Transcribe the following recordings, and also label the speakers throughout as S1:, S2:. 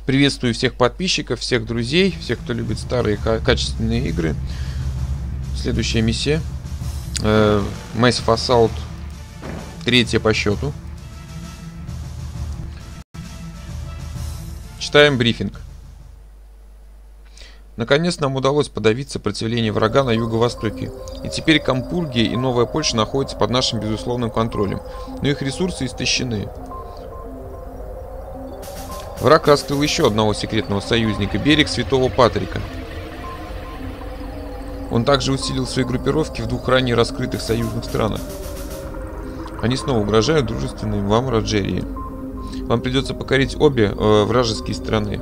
S1: Приветствую всех подписчиков, всех друзей, всех, кто любит старые качественные игры. Следующая миссия. Massive Assault. 3-я по счету. Читаем брифинг. Наконец нам удалось подавить сопротивление врага на юго-востоке. И теперь Кампургия и Новая Польша находятся под нашим безусловным контролем. Но их ресурсы истощены. Враг раскрыл еще одного секретного союзника — берег Святого Патрика. Он также усилил свои группировки в 2 ранее раскрытых союзных странах. Они снова угрожают дружественной вам Роджерии. Вам придется покорить обе вражеские страны.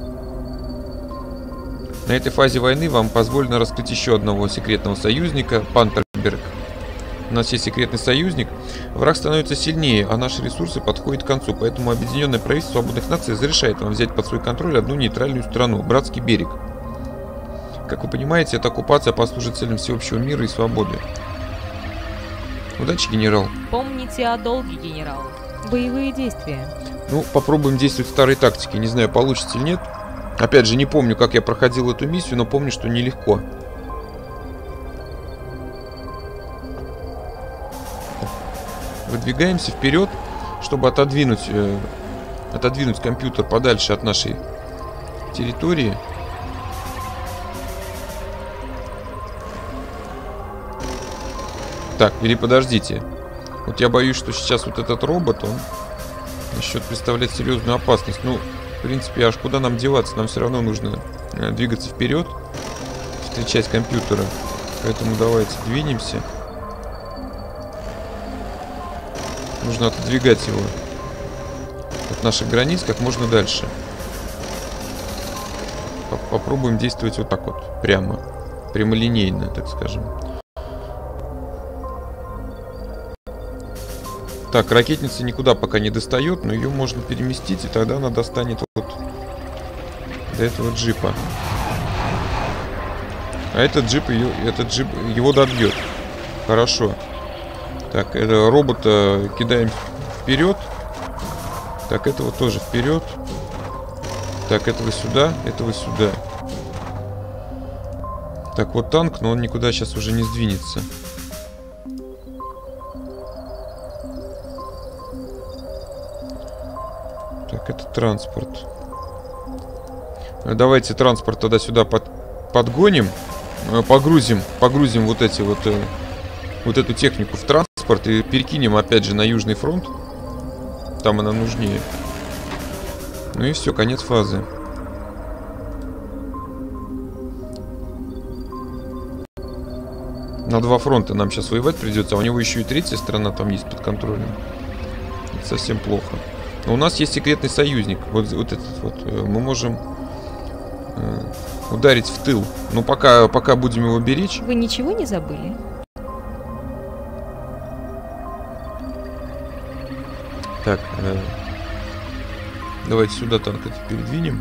S1: На этой фазе войны вам позволено раскрыть еще одного секретного союзника — Пантерберг. У нас есть секретный союзник. Враг становится сильнее, а наши ресурсы подходят к концу, поэтому Объединенное правительство свободных наций разрешает вам взять под свой контроль одну нейтральную страну — Братский берег. Как вы понимаете, эта оккупация послужит целям всеобщего мира и свободы. Удачи, генерал.
S2: Помните о долге, генерал. Боевые действия.
S1: Ну, попробуем действовать старой тактикой. Не знаю, получится или нет. Опять же, не помню, как я проходил эту миссию, но помню, что нелегко. Выдвигаемся вперед, чтобы отодвинуть компьютер подальше от нашей территории. Так, или подождите. Вот я боюсь, что сейчас вот этот робот, он начнет представлять серьезную опасность. Ну, в принципе, аж куда нам деваться? Нам все равно нужно двигаться вперед, встречать компьютера. Поэтому давайте двинемся. Нужно отодвигать его от наших границ как можно дальше. Попробуем действовать вот так вот, прямолинейно, так скажем. Так, ракетница никуда пока не достает, но ее можно переместить, и тогда она достанет вот до этого джипа. А этот джип его добьет. Хорошо. Так, это робота кидаем вперед. Так, этого тоже вперед. Так, этого сюда, этого сюда. Так, вот танк, но он никуда сейчас уже не сдвинется. Так, это транспорт. Давайте транспорт тогда сюда подгоним. Погрузим вот эту технику в транспорт и перекинем опять же на Южный фронт. Там она нужнее. Ну и все, конец фазы. На 2 фронта нам сейчас воевать придется, а у него еще и 3-я страна там есть под контролем. Это совсем плохо. Но у нас есть секретный союзник. Вот этот вот. Мы можем ударить в тыл. Но пока будем его беречь.
S2: Вы ничего не забыли?
S1: Так, давайте сюда танк это передвинем.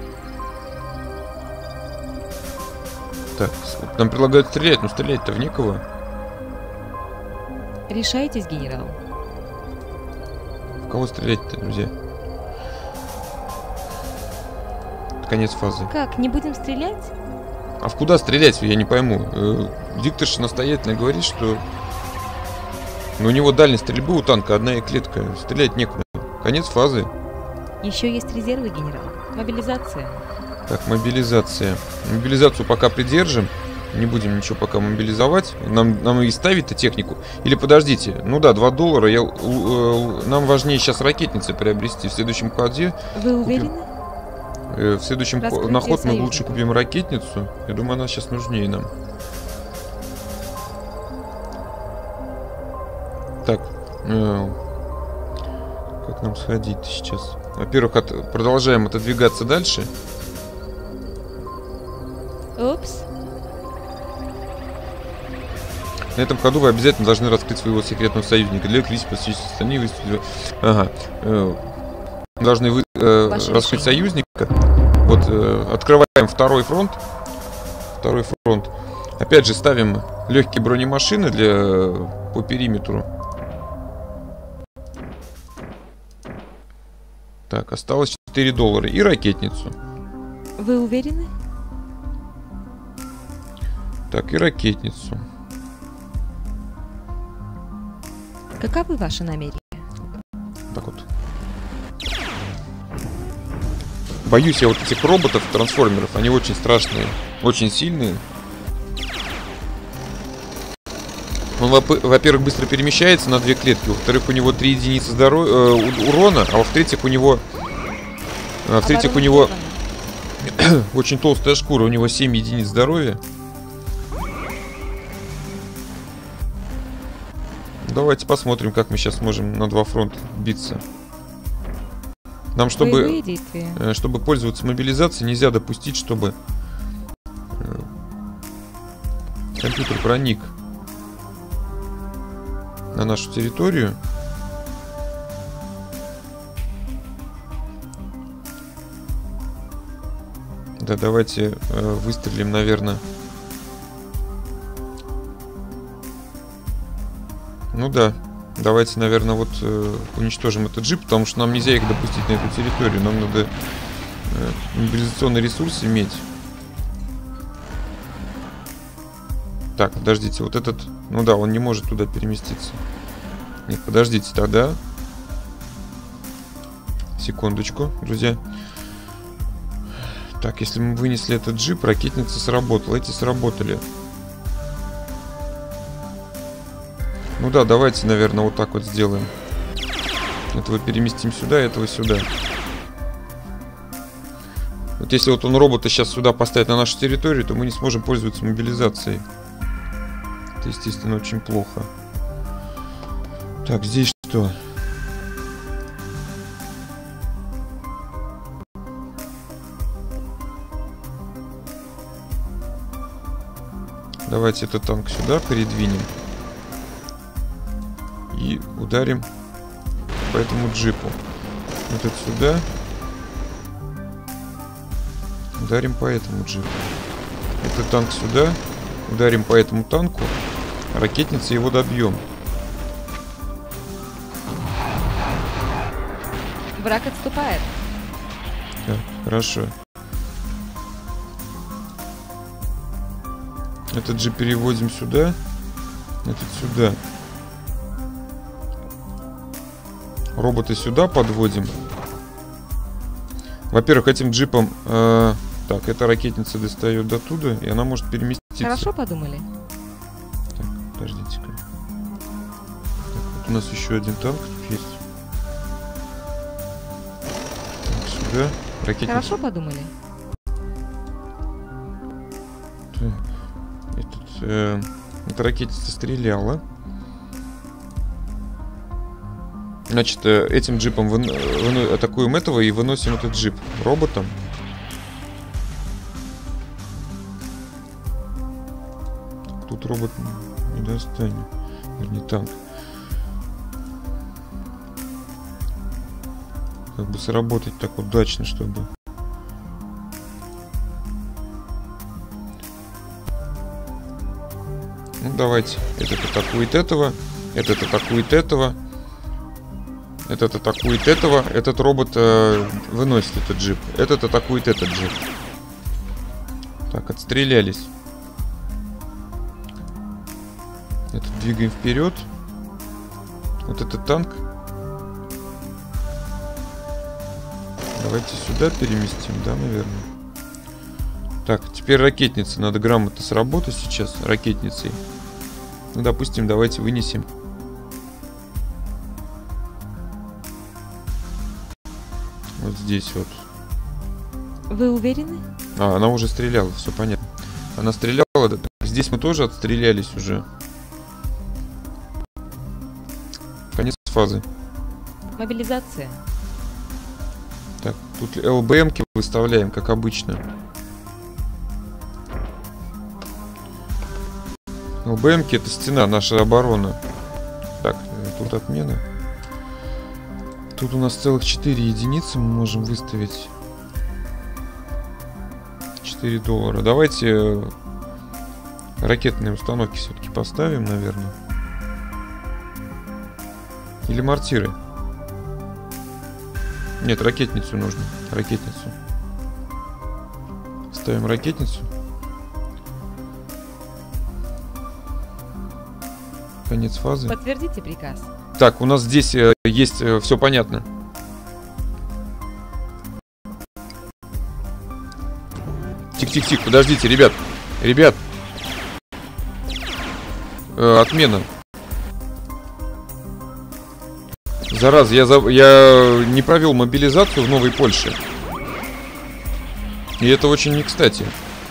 S1: Так, нам предлагают стрелять, но стрелять-то в некого.
S2: Решайтесь, генерал.
S1: В кого стрелять-то, друзья? Конец фазы.
S2: Как, не будем стрелять?
S1: А в куда стрелять, я не пойму. Дикторша настоятельно говорит, что у него дальность стрельбы у танка одна клетка. Стрелять некуда. Конец фазы.
S2: Еще есть резервы, генерал. Мобилизация.
S1: Так, мобилизация. Мобилизацию пока придержим. Не будем ничего пока мобилизовать. Нам и ставить-то технику. Или подождите. Ну да, $2. Нам важнее сейчас ракетницы приобрести. В следующем ходе.
S2: Вы уверены?
S1: В следующем на ход мы лучше купим ракетницу. Я думаю, она сейчас нужнее нам. Так. Как нам сходить сейчас? Во-первых, продолжаем отодвигаться дальше.
S2: Упс.
S1: На этом ходу вы обязательно должны раскрыть своего секретного союзника. Для клички посвященной стране. Ага. Должны раскрыть союзника. Вот, открываем второй фронт. Опять же ставим легкие бронемашины по периметру. Так, осталось $4 и ракетницу.
S2: Вы уверены?
S1: Так, и ракетницу.
S2: Каковы ваши намерения?
S1: Так вот. Боюсь я вот этих роботов, трансформеров. Они очень страшные, очень сильные. Он, во-первых, быстро перемещается на 2 клетки. Во-вторых, у него 3 единицы урона. А во-вторых, у него... очень толстая шкура. У него 7 единиц здоровья. Давайте посмотрим, как мы сейчас можем на 2 фронта биться. Нам, чтобы пользоваться мобилизацией, нельзя допустить, чтобы компьютер проник на нашу территорию. Да, давайте выстрелим, наверное. Ну да, давайте, наверное, вот уничтожим этот джип, потому что нам нельзя их допустить на эту территорию. Нам надо мобилизационный ресурс иметь. Так, подождите, вот этот... Ну да, он не может туда переместиться. Нет, подождите тогда. Секундочку, друзья. Так, если мы вынесли этот джип, ракетница сработала. Эти сработали. Ну да, давайте, наверное, вот так вот сделаем. Этого переместим сюда, этого сюда. Вот если вот он робота сейчас сюда поставит на нашу территорию, то мы не сможем пользоваться мобилизацией. Это, естественно, очень плохо. Так, здесь что? Давайте этот танк сюда передвинем. И ударим по этому джипу. Вот это сюда. Ударим по этому джипу. Этот танк сюда. Ударим по этому танку. Ракетница его добьем.
S2: Враг отступает.
S1: Так, хорошо. Этот же переводим сюда. Этот сюда. Роботы сюда подводим. Во-первых, этим джипом... так, эта ракетница достает до туда, и она может переместиться.
S2: Хорошо подумали.
S1: Так, подождите-ка. Вот у нас еще один танк тут есть. Так, сюда. Ракетница.
S2: Хорошо подумали.
S1: Так. Эта ракетница стреляла. Значит, этим джипом атакуем этого и выносим этот джип роботом. Тут робот не достанет. Вернее, танк. Как бы сработать так удачно, чтобы... Ну, давайте. Этот атакует этого. Этот атакует этого. Этот атакует этого. Этот робот выносит этот джип. Этот атакует этот джип. Так, отстрелялись. Этот двигаем вперед. Вот этот танк. Давайте сюда переместим, да, наверное. Так, теперь ракетница. Надо грамотно сработать сейчас ракетницей. Ну, допустим, давайте вынесем. Вот здесь вот.
S2: Вы уверены?
S1: А, она уже стреляла, все понятно. Она стреляла, да, здесь мы тоже отстрелялись уже. Конец фазы.
S2: Мобилизация.
S1: Так, тут ЛБМки выставляем, как обычно. ЛБМки — это стена, наша оборона. Так, тут отмена. Тут у нас целых 4 единицы мы можем выставить. $4. Давайте ракетные установки все-таки поставим, наверное. Или мортиры. Нет, ракетницу нужно. Ракетницу. Ставим ракетницу. Конец фазы.
S2: Подтвердите приказ.
S1: Так, у нас здесь есть все понятно. Тихо-тихо-тихо, подождите, ребят. Ребят. Отмена. Зараза, я не провел мобилизацию в Новой Польше. И это очень не кстати.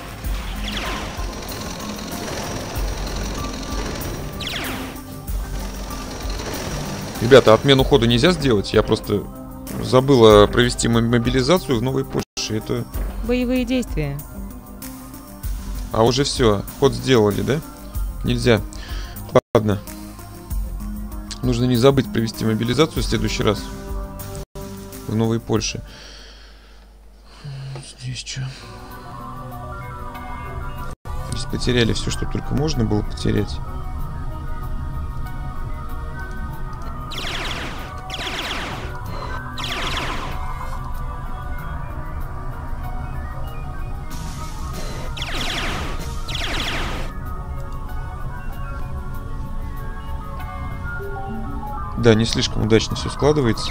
S1: Ребята, отмену хода нельзя сделать. Я просто забыла провести мобилизацию в Новой Польше. Это...
S2: Боевые действия.
S1: А уже все, ход сделали, да? Нельзя. Ладно. Нужно не забыть провести мобилизацию в следующий раз. В Новой Польше. Здесь что? Здесь потеряли все, что только можно было потерять. Да, не слишком удачно все складывается.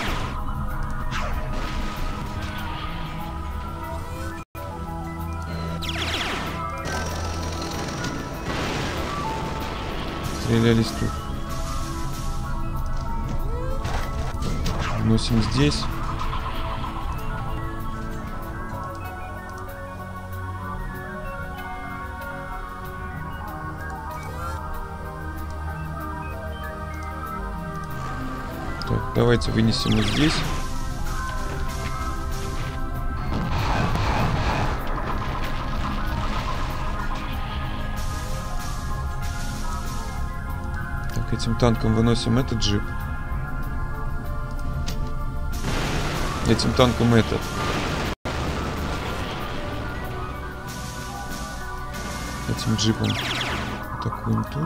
S1: Стрелялись тут. Носим здесь. Так, давайте вынесем вот здесь. Так, этим танком выносим этот джип. Этим танком этот. Этим джипом атакуем тут.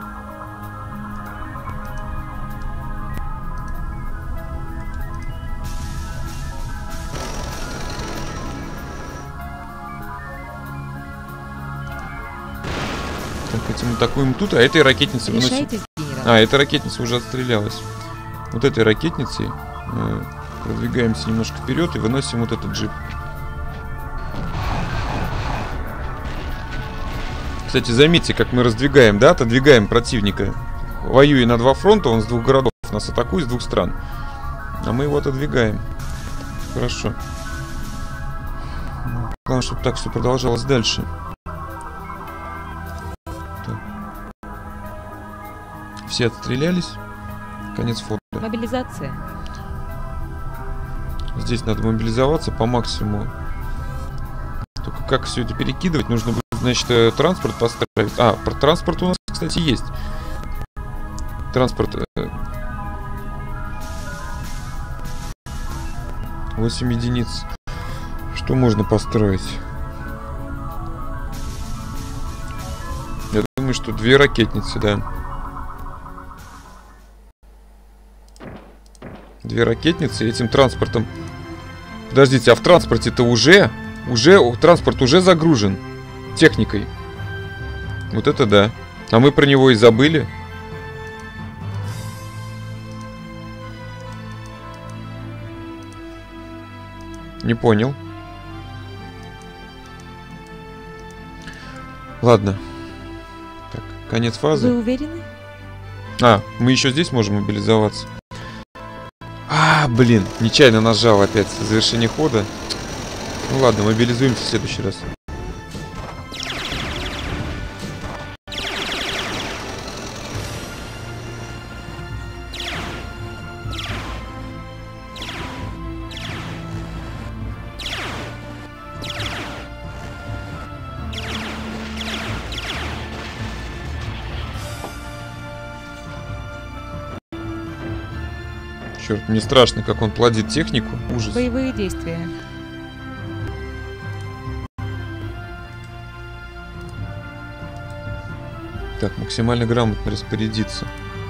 S1: Так, этим атакуем тут, а этой ракетницей выносим. А, эта ракетница уже отстрелялась. Вот этой ракетницей продвигаемся немножко вперед и выносим вот этот джип. Кстати, заметьте, как мы раздвигаем, да, отодвигаем противника. Воюя на два фронта, он с двух городов нас атакует, с двух стран. А мы его отодвигаем. Хорошо. Главное, чтобы так все продолжалось дальше. Так. Все отстрелялись. Конец фото.
S2: Мобилизация.
S1: Здесь надо мобилизоваться по максимуму. Только как все это перекидывать? Нужно будет, значит, транспорт поставить. А, транспорт у нас, кстати, есть. Транспорт. 8 единиц. Что можно построить? Я думаю, что 2 ракетницы, да. 2 ракетницы этим транспортом. Подождите, а в транспорте-то уже транспорт уже загружен техникой. Вот это да. А мы про него и забыли. Не понял. Ладно. Так, конец фазы.
S2: Вы уверены?
S1: А, мы еще здесь можем мобилизоваться. А, блин, нечаянно нажал опять завершение хода. Ну ладно, мобилизуемся в следующий раз. Черт, мне страшно, как он плодит технику. Ужас.
S2: Боевые действия.
S1: Так, максимально грамотно распорядиться.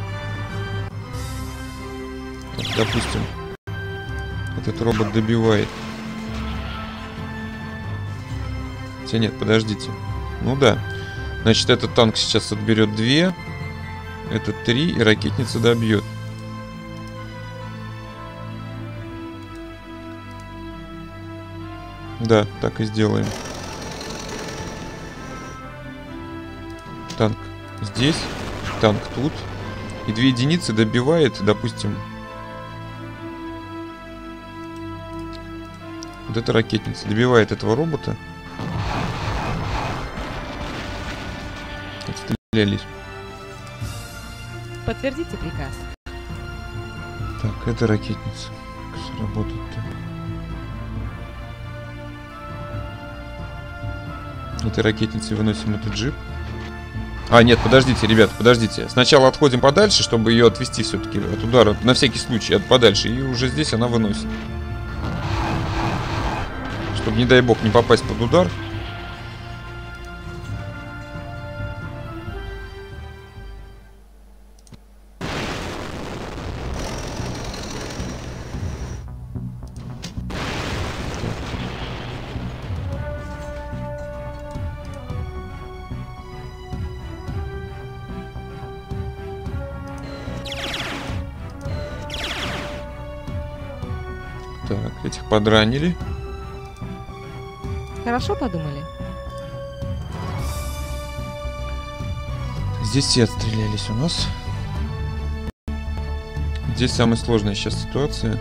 S1: Так, допустим, этот робот добивает. Хотя нет, подождите. Ну да. Значит, этот танк сейчас отберет 2. Этот 3, и ракетница добьет. Да, так и сделаем. Танк здесь, танк тут. И 2 единицы добивает, допустим. Вот эта ракетница добивает этого робота. Отстрелялись.
S2: Подтвердите приказ.
S1: Так, это ракетница. Как все работает-то? Этой ракетницей выносим этот джип. А, нет, подождите, ребят, подождите. Сначала отходим подальше, чтобы ее отвести все-таки от удара. На всякий случай, подальше. И уже здесь она выносит. Чтобы, не дай бог, не попасть под удар. Так, этих подранили.
S2: Хорошо подумали.
S1: Здесь все отстрелялись у нас. Здесь самая сложная сейчас ситуация.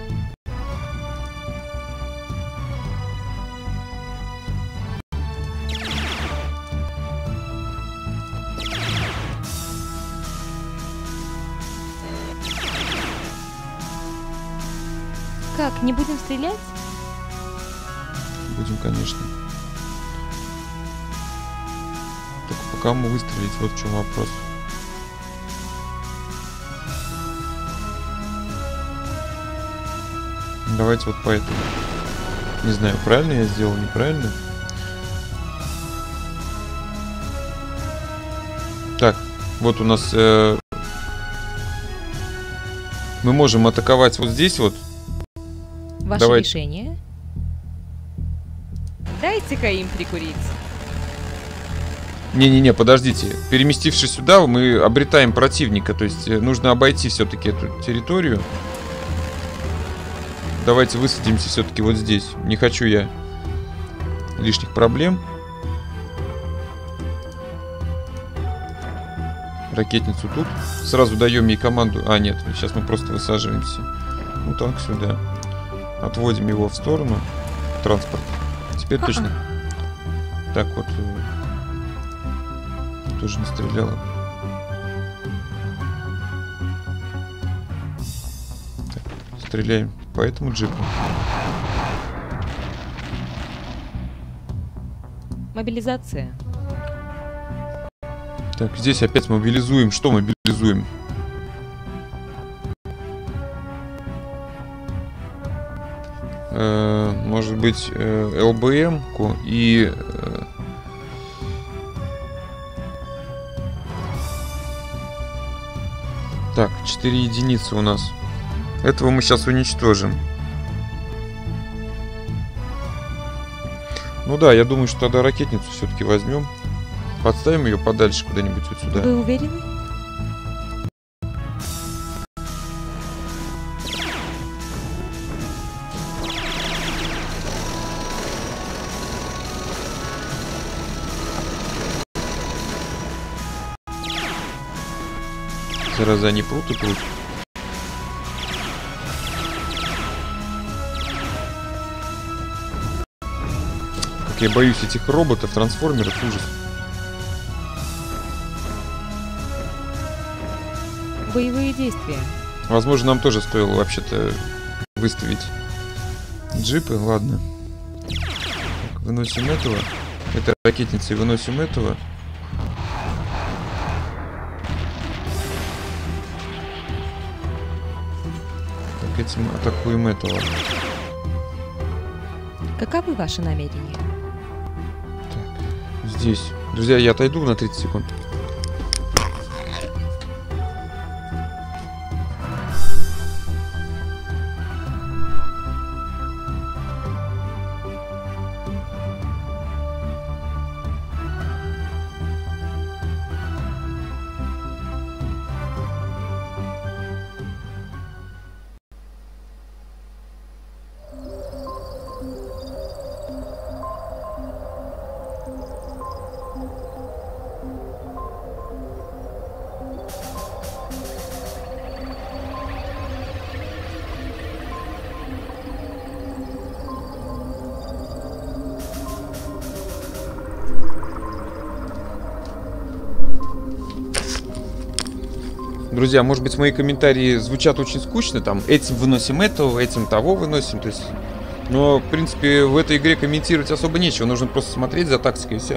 S2: Как, не будем стрелять?
S1: Будем, конечно. Только по кому выстрелить, вот в чем вопрос. Давайте вот по этому. Не знаю, правильно я сделал, неправильно. Так, вот у нас... мы можем атаковать вот здесь вот.
S2: Ваше
S1: Давайте.
S2: решение? Дайте-ка им прикурить.
S1: Не-не-не, подождите. Переместившись сюда, мы обретаем противника. То есть нужно обойти все-таки эту территорию. Давайте высадимся все-таки вот здесь. Не хочу я лишних проблем. Ракетницу тут. Сразу даем ей команду. А, нет, сейчас мы просто высаживаемся. Ну, танк сюда. Отводим его в сторону. Транспорт. Теперь точно. Так вот. Тоже настреляла. Так, стреляем по этому джипу.
S2: Мобилизация.
S1: Так, здесь опять мобилизуем. Что мобилизуем? Может быть, ЛБМ-ку и... Так, 4 единицы у нас. Этого мы сейчас уничтожим. Ну да, я думаю, что тогда ракетницу все-таки возьмем. Подставим ее подальше куда-нибудь вот сюда.
S2: Вы уверены?
S1: Зараза, они прут и прут. Как я боюсь этих роботов, трансформеров, ужас.
S2: Боевые действия.
S1: Возможно, нам тоже стоило вообще-то выставить джипы. Ладно. Так, выносим этого. Это ракетница, и выносим этого. Так, этим атакуем этого.
S2: Каковы ваши намерения?
S1: Так, здесь. Друзья, я отойду на 30 секунд. Друзья, может быть, мои комментарии звучат очень скучно, там, этим выносим этого, этим того выносим, то есть... Но, в принципе, в этой игре комментировать особо нечего, нужно просто смотреть за тактикой и все.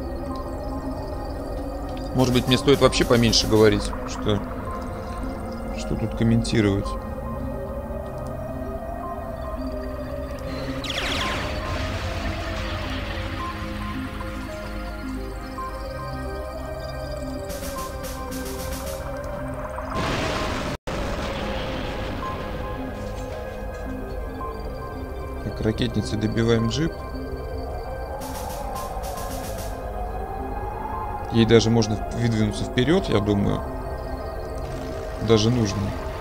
S1: Может быть, мне стоит вообще поменьше говорить, что тут комментировать. Так, ракетницей добиваем джип. Ей даже можно выдвинуться вперед, я думаю. Даже нужно.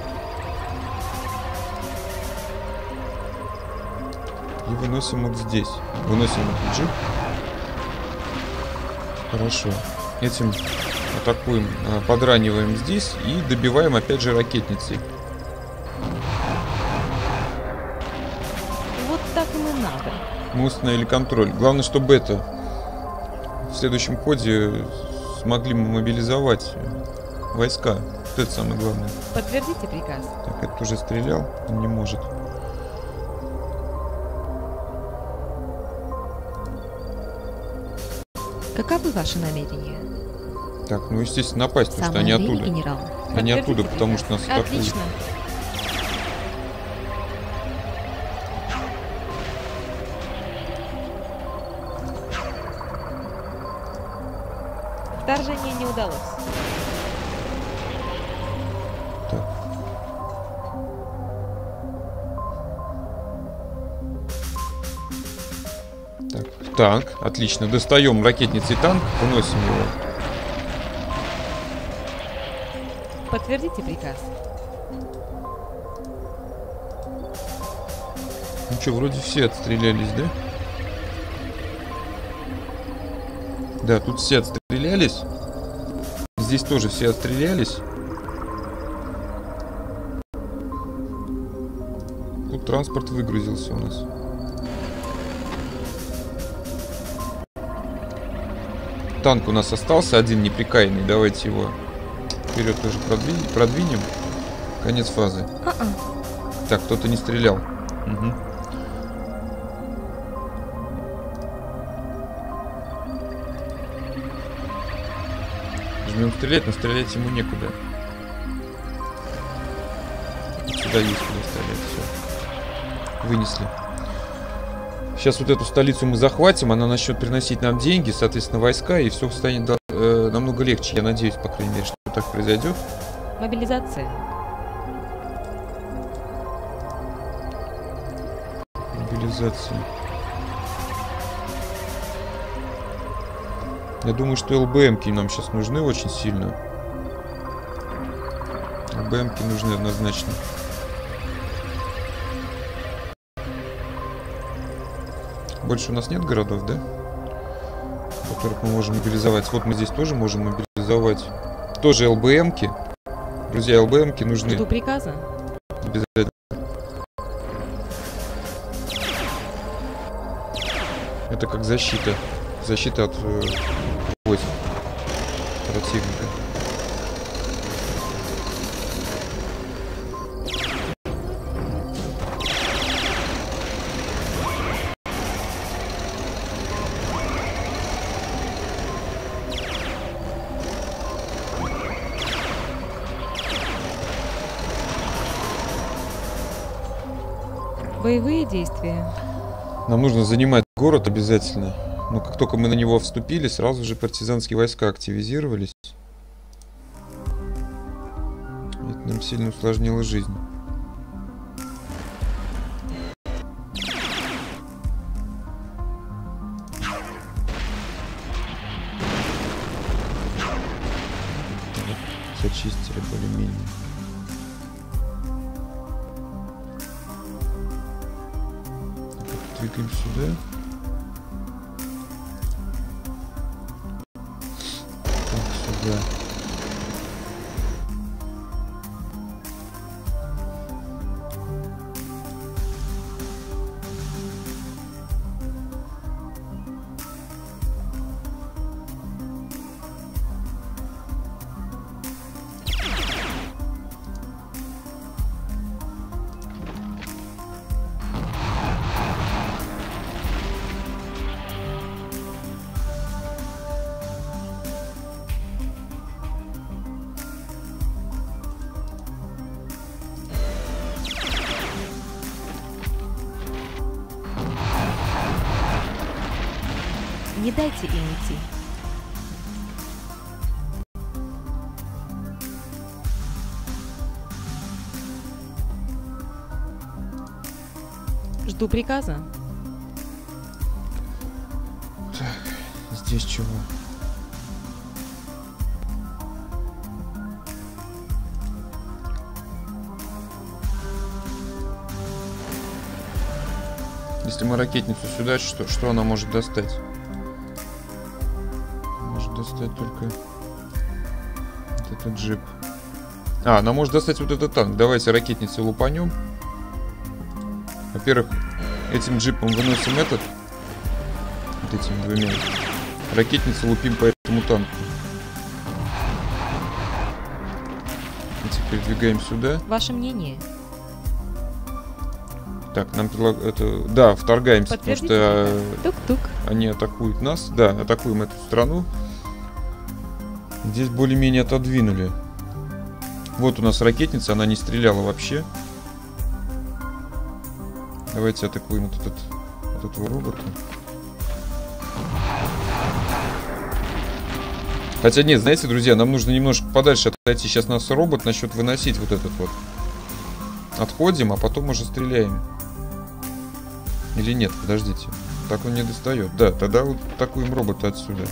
S1: И выносим вот здесь. Выносим этот джип. Хорошо. Этим атакуем, подраниваем здесь и добиваем опять же ракетницей.
S2: Вот так им и надо.
S1: Мы установили контроль. Главное, чтобы это в следующем ходе смогли мобилизовать войска. Вот это самое главное.
S2: Подтвердите приказ.
S1: Так, это уже стрелял, он не может.
S2: Каковы ваши намерения?
S1: Так, ну естественно напасть, потому что они
S2: Самое время,
S1: оттуда.
S2: генерал.
S1: Они оттуда,
S2: Подтвердите
S1: потому
S2: приказ.
S1: что нас атакуют.
S2: Отлично. Вторжение не удалось.
S1: Так. Так, отлично. Достаем ракетницей танк, выносим его.
S2: Подтвердите приказ.
S1: Ну что, вроде все отстрелялись, да? Да, тут все отстрелялись. Здесь тоже все отстрелялись. Тут транспорт выгрузился у нас. Танк у нас остался один неприкаянный. Давайте его вперед тоже продвинем. Конец фазы. Так, кто-то не стрелял. Угу. Жмем стрелять, но стрелять ему некуда. Сюда есть куда стрелять. Все. Вынесли. Сейчас вот эту столицу мы захватим, она начнет приносить нам деньги, соответственно, войска, и все станет намного легче. Я надеюсь, по крайней мере, что так произойдет.
S2: Мобилизация.
S1: Мобилизация. Я думаю, что ЛБМки нам сейчас нужны очень сильно. ЛБМки нужны однозначно. Больше у нас нет городов, да? Которых мы можем мобилизовать. Вот мы здесь тоже можем мобилизовать. Тоже ЛБМки. Друзья, ЛБМки нужны.
S2: Жду приказа.
S1: Обязательно. Это как защита. Защита от войск противника.
S2: Боевые действия.
S1: Нам нужно занимать город обязательно. Но как только мы на него вступили, сразу же партизанские войска активизировались. Это нам сильно усложнило жизнь. Зачистили более-менее. Двигаем сюда. Так, сюда.
S2: Не дайте им идти. Жду приказа.
S1: Так, здесь чего? Если мы ракетницу сюда, что она может достать? Может достать только вот этот джип. А, она может достать вот этот танк. Давайте ракетницей лупанем. Во-первых, этим джипом выносим этот. Вот этими двумя. Ракетницей лупим по этому танку. И теперь двигаем сюда.
S2: Ваше мнение?
S1: Так, нам предлагают... Это... Да, вторгаемся, потому что
S2: Тук-тук.
S1: они атакуют нас. Да, атакуем эту страну. Здесь более-менее отодвинули. Вот у нас ракетница, она не стреляла вообще. Давайте атакуем вот этого робота. Хотя нет, знаете, друзья, нам нужно немножко подальше отойти. Сейчас нас робот начнет выносить вот этот вот. Отходим, а потом уже стреляем. Или нет, подождите. Так он не достает. Да, тогда вот атакуем робота отсюда.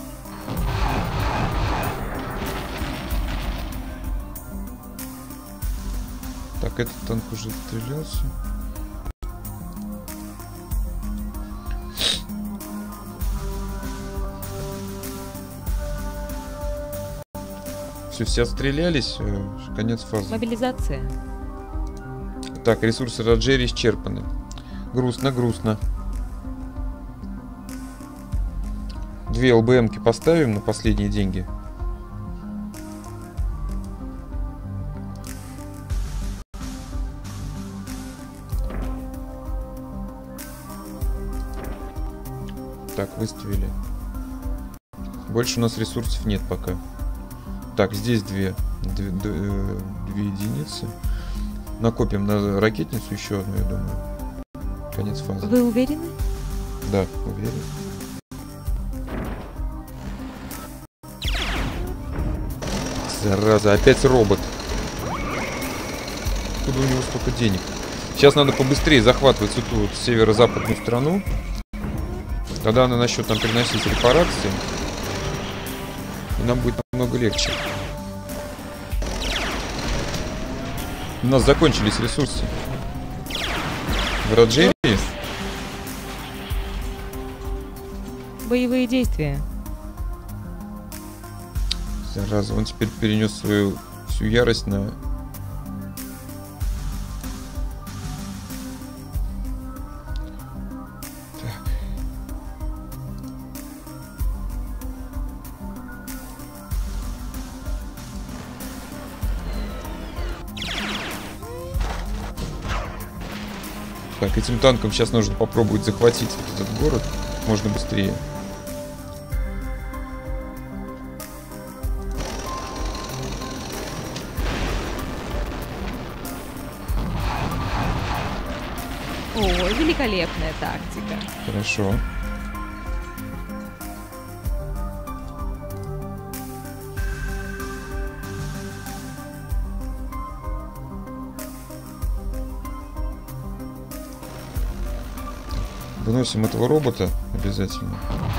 S1: Так, этот танк уже стрелялся. Все отстрелялись. Конец фазы.
S2: Мобилизация.
S1: Так, ресурсы Роджери исчерпаны. Грустно, грустно. 2 ЛБМки поставим на последние деньги. Так, выставили. Больше у нас ресурсов нет пока. Так, здесь 2 единицы. Накопим на ракетницу еще одну, я думаю. Конец фазы.
S2: Вы уверены?
S1: Да, уверен. Зараза, опять робот. Откуда у него столько денег? Сейчас надо побыстрее захватывать эту вот северо-западную страну. Тогда она начнет нам приносить репарации. И нам будет намного легче. У нас закончились ресурсы. В Роджери.
S2: Боевые действия.
S1: Зараза, он теперь перенес свою всю ярость на... Так, этим танком сейчас нужно попробовать захватить вот этот город. Можно быстрее.
S2: О, великолепная тактика.
S1: Хорошо. Выносим этого робота обязательно.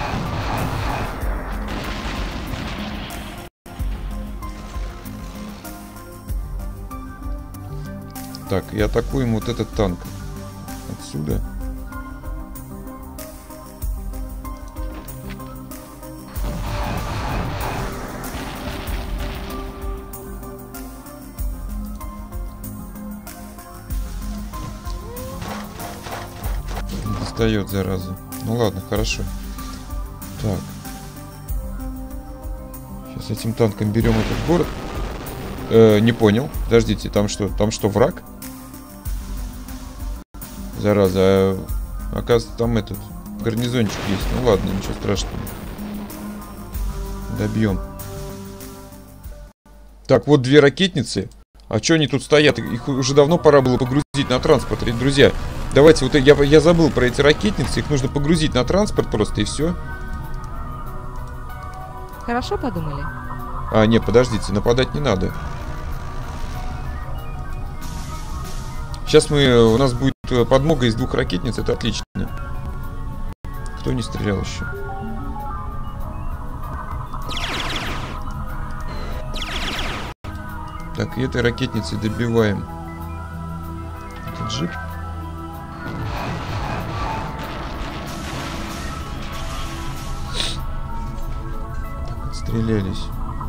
S1: Так, и атакуем вот этот танк. Отсюда. Достает, зараза. Ну ладно, хорошо. Так. Сейчас этим танком берем этот город. Не понял. Подождите, там что? Там что, враг? Зараза. Оказывается, там этот гарнизончик есть. Ну ладно, ничего страшного. Добьем. Так, вот 2 ракетницы. А что они тут стоят? Их уже давно пора было погрузить на транспорт. Друзья, давайте, вот я забыл про эти ракетницы. Их нужно погрузить на транспорт просто, и все.
S2: Хорошо подумали.
S1: А, не, подождите, нападать не надо. Сейчас у нас будет подмога из 2 ракетниц, это отлично. Кто не стрелял еще? Так, и этой ракетницей добиваем этот джип. Так, отстрелялись.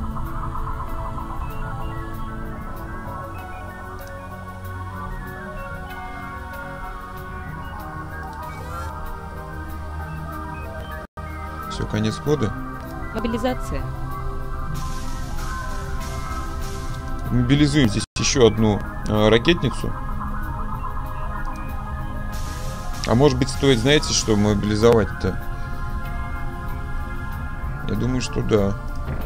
S1: Все, конец хода.
S2: Мобилизация.
S1: Мобилизуем здесь еще одну ракетницу. А может быть, стоит, знаете, что мобилизовать-то? Я думаю, что да.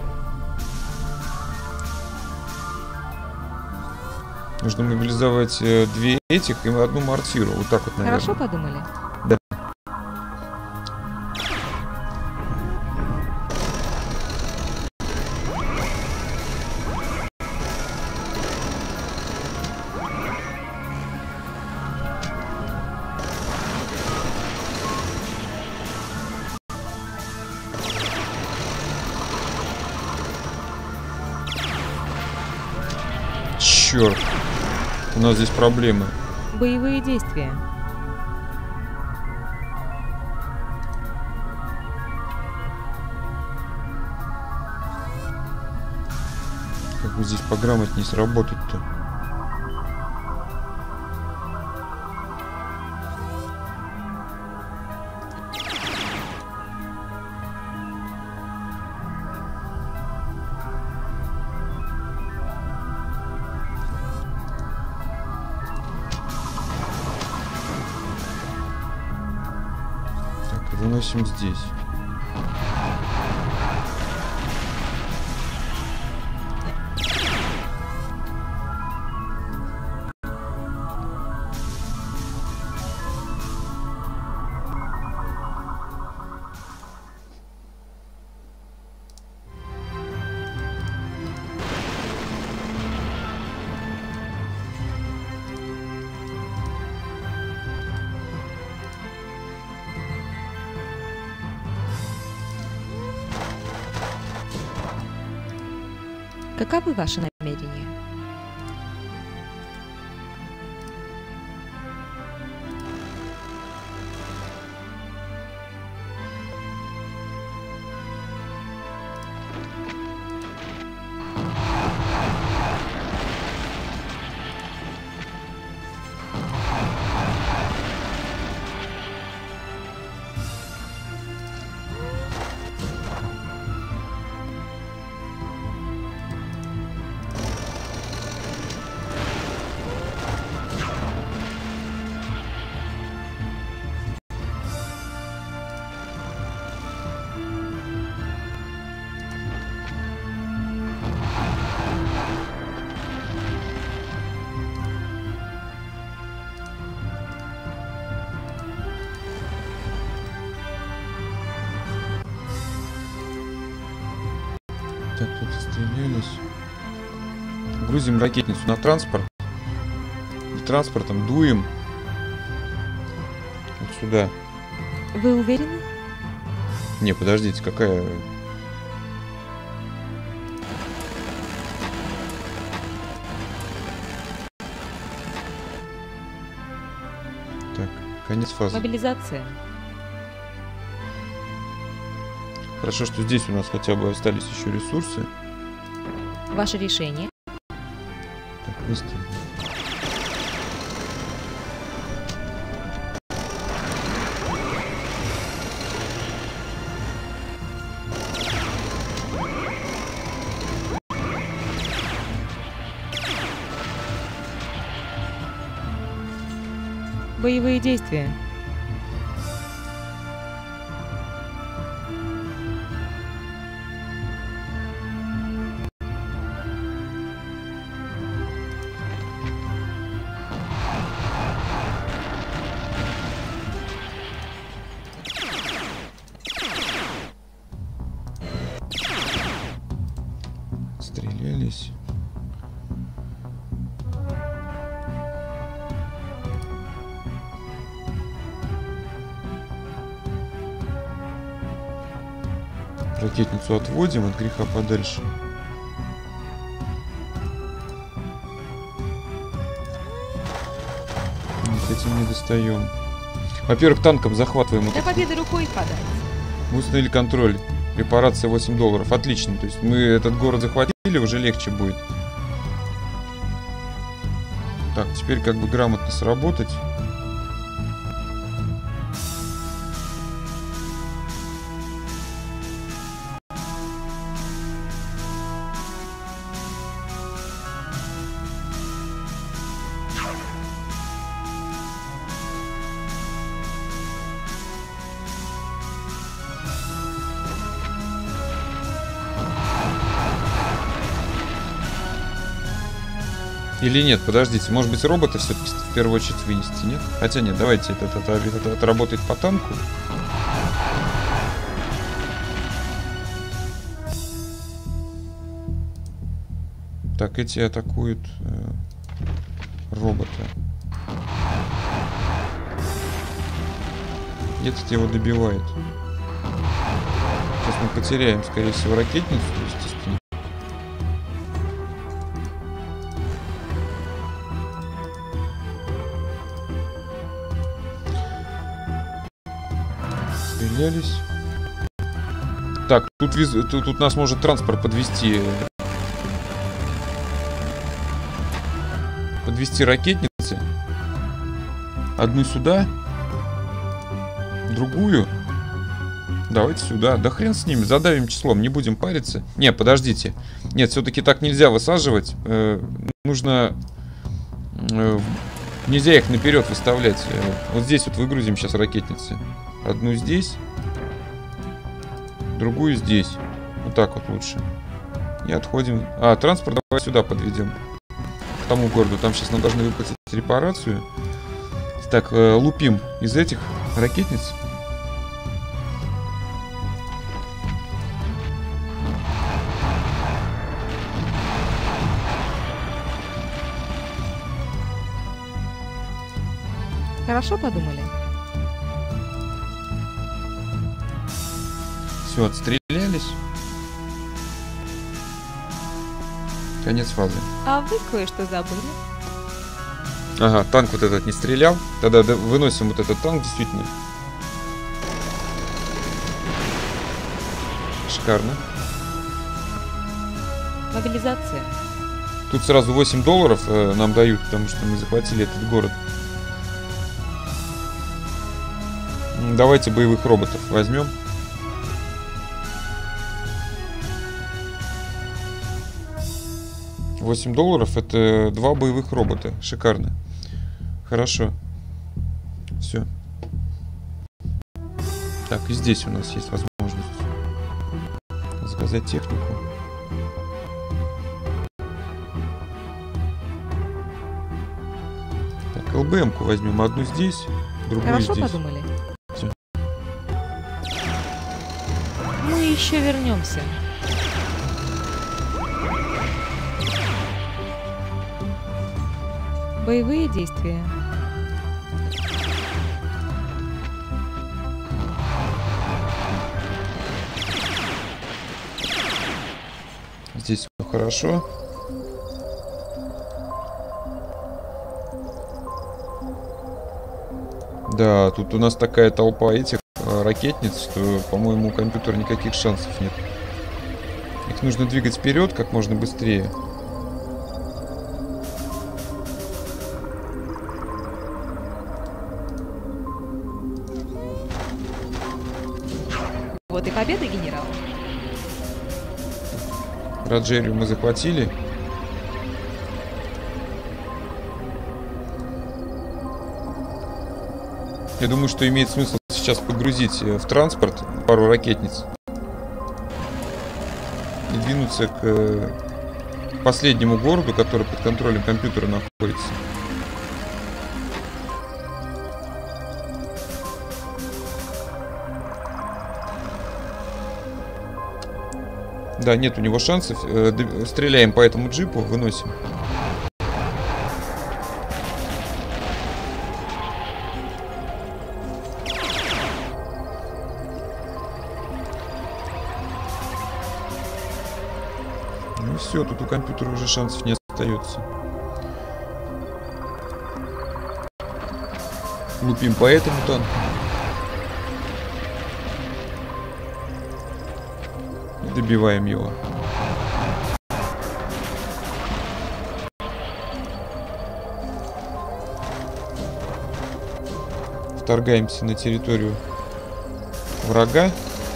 S1: Нужно мобилизовать 2 этих и 1 мортиру. Вот так вот, наверное.
S2: Хорошо подумали.
S1: Да. Черт, у нас здесь проблемы.
S2: Боевые действия.
S1: Как бы здесь пограмотнее сработать-то? Выносим здесь.
S2: Каковы ваши намерения?
S1: Так, тут стрелялись. Грузим ракетницу на транспорт. И транспортом дуем вот сюда.
S2: Вы уверены?
S1: Не, подождите, какая... Так, конец фазы.
S2: Мобилизация.
S1: Хорошо, что здесь у нас хотя бы остались еще ресурсы.
S2: Ваше решение.
S1: Так, выстрелим.
S2: Боевые действия.
S1: Стрелялись. Ракетницу отводим от греха подальше. С этим не достаем. Во-первых, танком захватываем.
S2: До победы рукой подать.
S1: Мы установили контроль. Репарация $8. Отлично. То есть мы этот город захватили, уже легче будет. Так, теперь как бы грамотно сработать. Или нет, подождите, может быть робота все-таки в первую очередь вынести, нет? Хотя нет, давайте это работает по танку. Так, эти атакуют робота. Этот его добивает. Сейчас мы потеряем, скорее всего, ракетницу, естественно. Стрелялись. Так, тут нас может транспорт подвести. Подвести ракетницы. Одну сюда. Другую. Давайте сюда. Да хрен с ними. Задавим числом. Не будем париться. Не, подождите. Нет, все-таки так нельзя высаживать. Нужно... Нельзя их наперед выставлять. Вот здесь вот выгрузим сейчас ракетницы. Одну здесь. Другую здесь. Вот так вот лучше. И отходим. Транспорт давай сюда подведем. К тому городу. Там сейчас нам должны выплатить репарацию. Так, лупим из этих ракетниц.
S2: Хорошо подумали?
S1: Все, отстрелялись. Конец фазы.
S2: А вы кое-что забыли.
S1: Ага, танк вот этот не стрелял. Тогда выносим вот этот танк, действительно. Шикарно.
S2: Мобилизация.
S1: Тут сразу $8 нам дают, потому что мы захватили этот город. Давайте боевых роботов возьмем. $8 это 2 боевых робота. Шикарно. Хорошо. Все. Так, и здесь у нас есть возможность заказать технику. Так, ЛБМ-ку возьмем. Одну здесь, другую
S2: Хорошо
S1: здесь.
S2: подумали?
S1: Всё.
S2: Мы еще вернемся. Боевые действия.
S1: Здесь все хорошо. Да, тут у нас такая толпа этих ракетниц, что, по-моему, у компьютера никаких шансов нет. Их нужно двигать вперед как можно быстрее.
S2: Вот и победа, генерал.
S1: Раджерию мы захватили. Я думаю, что имеет смысл сейчас погрузить в транспорт пару ракетниц и двинуться к последнему городу, который под контролем компьютера находится. Да, нет у него шансов. Стреляем по этому джипу, выносим. Ну и все, тут у компьютера уже шансов не остается. Лупим по этому танку. И добиваем его. Вторгаемся на территорию врага.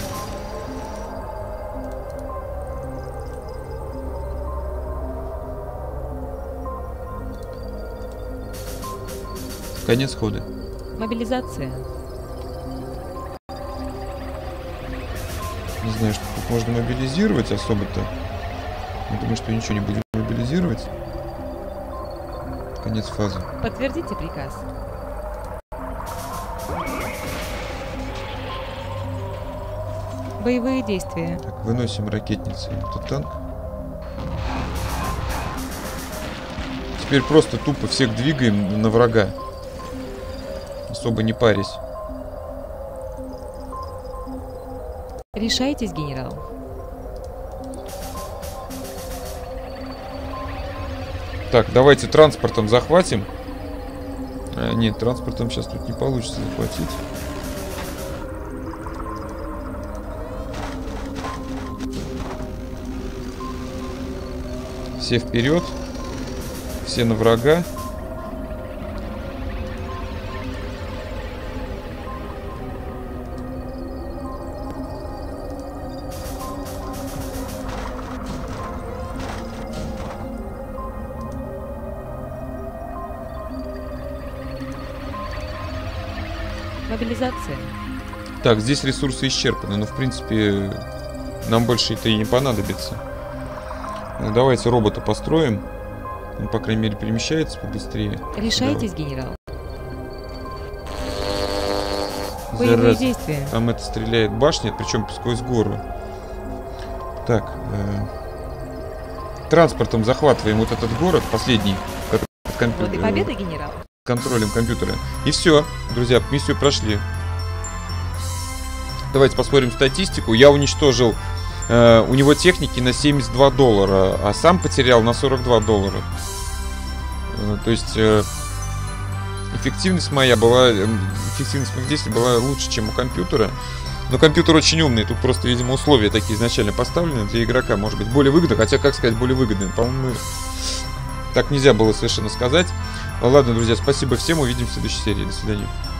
S1: Конец хода.
S2: Мобилизация.
S1: Не знаю, что тут можно мобилизировать особо-то. Я думаю, что ничего не будем мобилизировать. Конец фазы.
S2: Подтвердите приказ. Боевые действия.
S1: Так, выносим ракетницей этот танк. Теперь просто тупо всех двигаем на врага. Особо не парясь.
S2: Решайтесь, генерал.
S1: Так, давайте транспортом захватим. Нет, транспортом сейчас тут не получится захватить. Все вперед. Все на врага.
S2: Мобилизация.
S1: Так, здесь ресурсы исчерпаны, но в принципе нам больше это и не понадобится. Давайте робота построим. Он, по крайней мере, перемещается побыстрее.
S2: Решайтесь, генерал.
S1: Зараза.
S2: Боевые действия.
S1: Там это стреляет башня, причем сквозь гору. Так, транспортом захватываем вот этот город, последний, который
S2: Вот и победа, генерал.
S1: контролем компьютера. И все, друзья, миссию прошли. Давайте посмотрим статистику. Я уничтожил у него техники на $72, а сам потерял на $42. То есть эффективность моих действий была лучше, чем у компьютера. Но компьютер очень умный, тут просто, видимо, условия такие изначально поставлены для игрока, может быть, более выгодно, хотя, как сказать, более выгодно, по-моему, так нельзя было совершенно сказать. Ладно, друзья, спасибо всем, увидимся в следующей серии, до свидания.